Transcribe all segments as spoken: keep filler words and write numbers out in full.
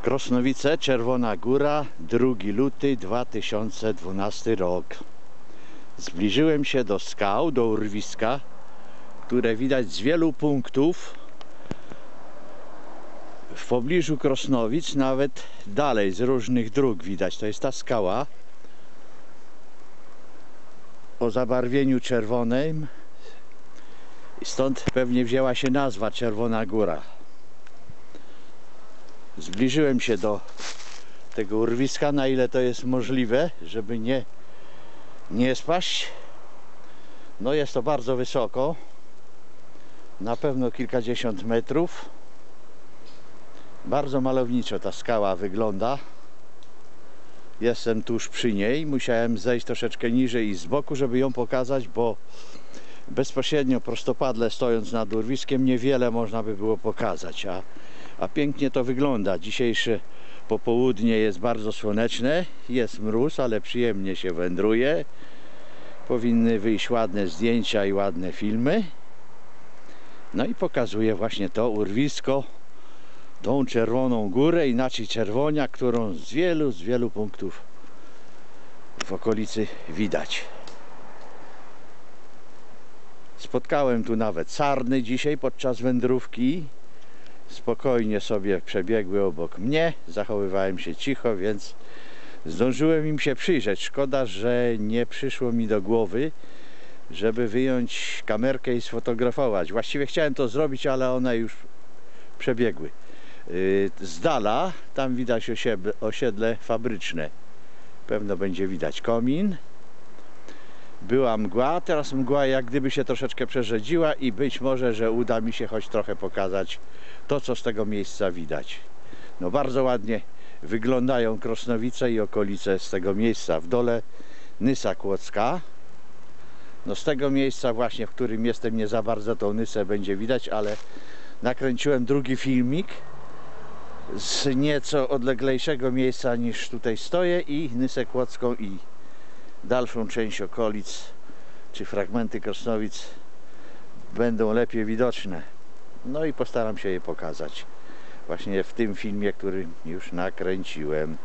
Krosnowice, Czerwona Góra, drugi luty dwa tysiące dwunasty rok. Zbliżyłem się do skał, do urwiska, które widać z wielu punktów w pobliżu Krosnowic, nawet dalej z różnych dróg widać. To jest ta skała o zabarwieniu czerwonym i stąd pewnie wzięła się nazwa Czerwona Góra. Zbliżyłem się do tego urwiska, na ile to jest możliwe, żeby nie, nie spaść. No jest to bardzo wysoko, na pewno kilkadziesiąt metrów. Bardzo malowniczo ta skała wygląda. Jestem tuż przy niej, musiałem zejść troszeczkę niżej i z boku, żeby ją pokazać, bo bezpośrednio prostopadle stojąc nad urwiskiem niewiele można by było pokazać, a, a pięknie to wygląda. Dzisiejsze popołudnie jest bardzo słoneczne, jest mróz, ale przyjemnie się wędruje. Powinny wyjść ładne zdjęcia i ładne filmy. No i pokazuję właśnie to urwisko, tą Czerwoną Górę, inaczej Czerwonia, którą z wielu, z wielu punktów w okolicy widać. Spotkałem tu nawet sarny dzisiaj podczas wędrówki. Spokojnie sobie przebiegły obok mnie, zachowywałem się cicho, więc zdążyłem im się przyjrzeć. Szkoda, że nie przyszło mi do głowy, żeby wyjąć kamerkę i sfotografować. Właściwie chciałem to zrobić, ale one już przebiegły. Z dala tam widać osiedle, osiedle fabryczne. Pewno będzie widać komin. Była mgła, teraz mgła jak gdyby się troszeczkę przerzedziła i być może, że uda mi się choć trochę pokazać to, co z tego miejsca widać. No bardzo ładnie wyglądają Krosnowice i okolice z tego miejsca. W dole Nysa Kłodzka. No z tego miejsca właśnie, w którym jestem, nie za bardzo tą Nysę będzie widać, ale nakręciłem drugi filmik z nieco odleglejszego miejsca niż tutaj stoję i Nysę Kłodzką i dalszą część okolic czy fragmenty Krosnowic będą lepiej widoczne. No i postaram się je pokazać właśnie w tym filmie, który już nakręciłem.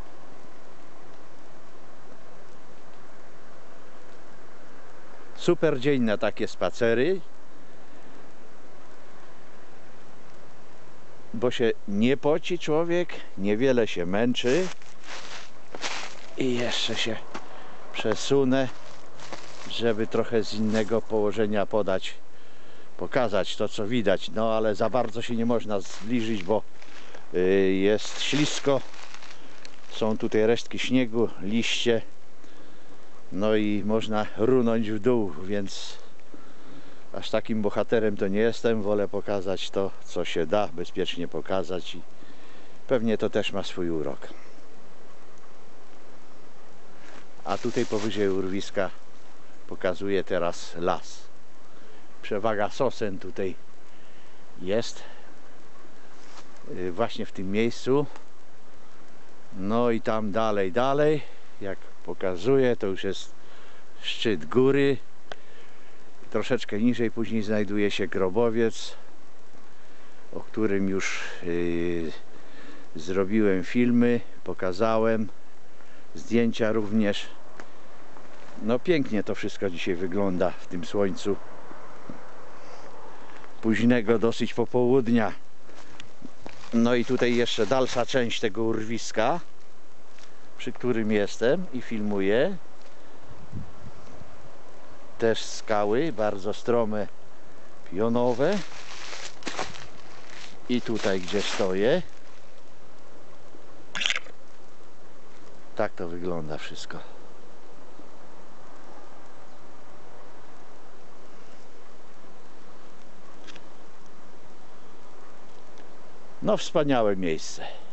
Super dzień na takie spacery, bo się nie poci człowiek, niewiele się męczy. I jeszcze się przesunę, żeby trochę z innego położenia podać, pokazać to, co widać. No ale za bardzo się nie można zbliżyć, bo jest ślisko. Są tutaj resztki śniegu, liście. No i można runąć w dół, więc aż takim bohaterem to nie jestem. Wolę pokazać to, co się da bezpiecznie pokazać i pewnie to też ma swój urok. A tutaj powyżej urwiska pokazuję teraz las. Przewaga sosen tutaj jest właśnie w tym miejscu. No i tam dalej, dalej, jak pokazuję, to już jest szczyt góry. Troszeczkę niżej później znajduje się grobowiec, o którym już yy, zrobiłem filmy, pokazałem zdjęcia również. No pięknie to wszystko dzisiaj wygląda w tym słońcu późnego dosyć popołudnia. No i tutaj jeszcze dalsza część tego urwiska, przy którym jestem i filmuję. Też skały, bardzo strome, pionowe. I tutaj, gdzie stoję, tak to wygląda wszystko. No wspaniałe miejsce.